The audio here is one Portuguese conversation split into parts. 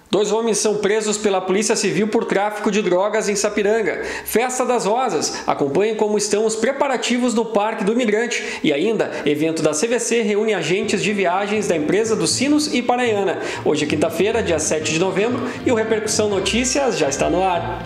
2 homens são presos pela Polícia Civil por tráfico de drogas em Sapiranga. Festa das Rosas. Acompanhe como estão os preparativos no Parque do Imigrante. E ainda, evento da CVC reúne agentes de viagens da empresa dos Sinos e Paraiana. Hoje é quinta-feira, dia 7 de novembro, e o Repercussão Notícias já está no ar.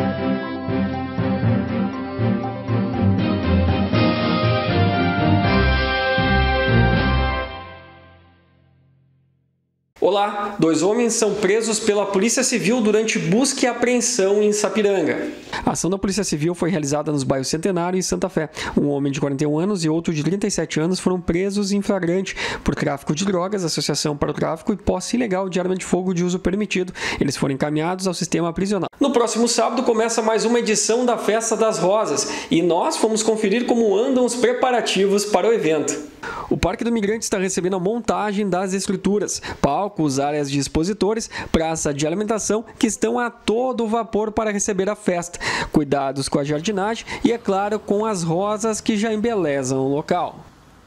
Olá, 2 homens são presos pela Polícia Civil durante busca e apreensão em Sapiranga. A ação da Polícia Civil foi realizada nos bairros Centenário e Santa Fé. Um homem de 41 anos e outro de 37 anos foram presos em flagrante por tráfico de drogas, associação para o tráfico e posse ilegal de arma de fogo de uso permitido. Eles foram encaminhados ao sistema prisional. No próximo sábado começa mais uma edição da Festa das Rosas e nós fomos conferir como andam os preparativos para o evento. O Parque do Imigrante está recebendo a montagem das estruturas, palcos, áreas de expositores, praça de alimentação que estão a todo vapor para receber a festa. Cuidados com a jardinagem e, é claro, com as rosas que já embelezam o local.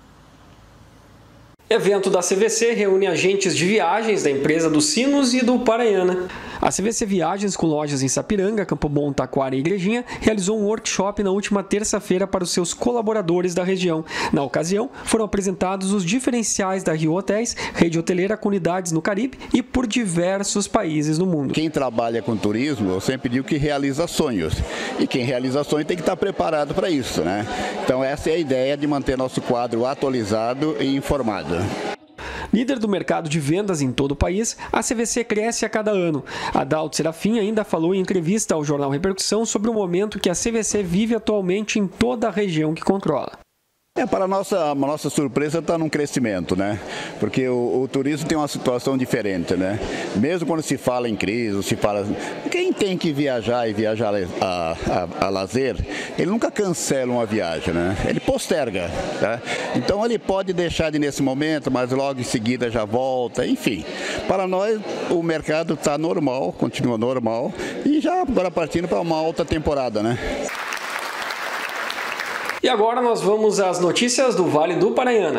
Evento da CVC reúne agentes de viagens da empresa dos Sinos e do Paraiana. A CVC Viagens, com lojas em Sapiranga, Campo Bom, Taquara e Igrejinha, realizou um workshop na última terça-feira para os seus colaboradores da região. Na ocasião, foram apresentados os diferenciais da Rio Hotéis, rede hoteleira com unidades no Caribe e por diversos países no mundo. Quem trabalha com turismo, eu sempre digo que realiza sonhos. E quem realiza sonhos tem que estar preparado para isso, né? Então essa é a ideia de manter nosso quadro atualizado e informado. Líder do mercado de vendas em todo o país, a CVC cresce a cada ano. Adalto Serafim ainda falou em entrevista ao jornal Repercussão sobre o momento que a CVC vive atualmente em toda a região que controla. Para a nossa surpresa está num crescimento, né? Porque o turismo tem uma situação diferente, né? Mesmo quando se fala em crise, se fala... Quem tem que viajar e viajar a lazer, ele nunca cancela uma viagem, né? Ele posterga, tá? Então ele pode deixar de nesse momento, mas logo em seguida já volta, enfim. Para nós o mercado está normal, continua normal e já agora partindo para uma alta temporada, né? E agora nós vamos às notícias do Vale do Paraiana.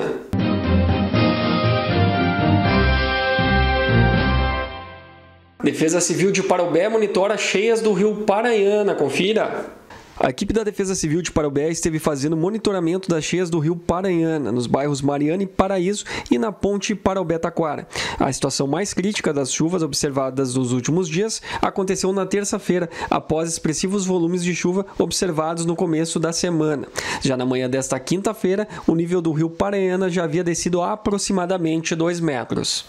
Defesa Civil de Parobé monitora cheias do rio Paraiana. Confira! A equipe da Defesa Civil de Parobé esteve fazendo monitoramento das cheias do rio Paraiana, nos bairros Mariana e Paraíso e na ponte Parobé-Taquara. A situação mais crítica das chuvas observadas nos últimos dias aconteceu na terça-feira, após expressivos volumes de chuva observados no começo da semana. Já na manhã desta quinta-feira, o nível do rio Paraiana já havia descido a aproximadamente 2 metros.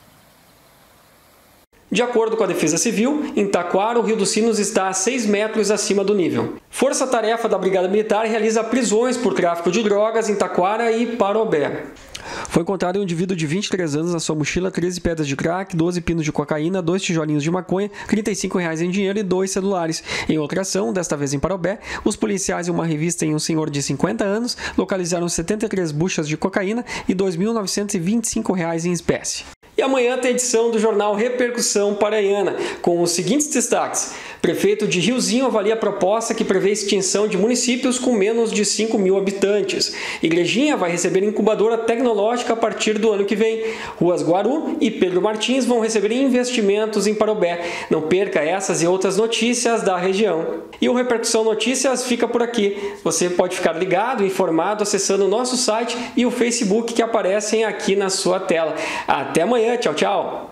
De acordo com a Defesa Civil, em Taquara, o Rio dos Sinos está a 6 metros acima do nível. Força-tarefa da Brigada Militar realiza prisões por tráfico de drogas em Taquara e Parobé. Foi encontrado um indivíduo de 23 anos na sua mochila 13 pedras de crack, 12 pinos de cocaína, 2 tijolinhos de maconha, R$ 35 em dinheiro e 2 celulares. Em outra ação, desta vez em Parobé, os policiais e uma revista em um senhor de 50 anos localizaram 73 buchas de cocaína e R$ 2.925 em espécie. E amanhã tem edição do jornal Repercussão Paraiana, com os seguintes destaques. Prefeito de Riozinho avalia a proposta que prevê extinção de municípios com menos de 5 mil habitantes. Igrejinha vai receber incubadora tecnológica a partir do ano que vem. Ruas Guaru e Pedro Martins vão receber investimentos em Parobé. Não perca essas e outras notícias da região. E o Repercussão Notícias fica por aqui. Você pode ficar ligado e informado acessando o nosso site e o Facebook que aparecem aqui na sua tela. Até amanhã. Tchau, tchau!